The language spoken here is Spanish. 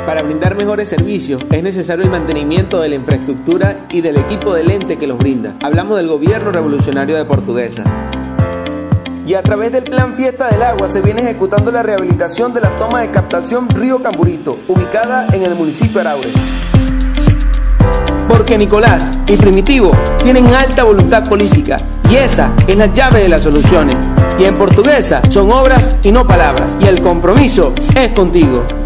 Para brindar mejores servicios es necesario el mantenimiento de la infraestructura y del equipo del ente que los brinda. Hablamos del Gobierno Revolucionario de Portuguesa. Y a través del Plan Fiesta del Agua se viene ejecutando la rehabilitación de la toma de captación Río Camburito, ubicada en el municipio de Araure. Porque Nicolás y Primitivo tienen alta voluntad política y esa es la llave de las soluciones. Y en Portuguesa son obras y no palabras, y el compromiso es contigo.